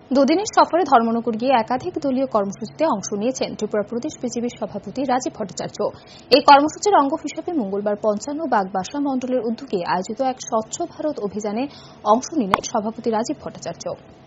দুদিনের সফরে ধর্মনগর গিয়ে একাধিক দলীয় কর্মসূচিতে অংশ নিয়েছেন ত্রিপুরা প্রদেশ বিজেপির সভাপতি রাজীব ভট্টাচার্য। এই কর্মসূচির অঙ্গ হিসেবে মঙ্গলবার ৫৫ বাগবাসা মণ্ডলের উদ্যোগে আয়োজিত এক স্বচ্ছ ভারত অভিযানে অংশ নিলেন সভাপতি রাজীব ভট্টাচার্য।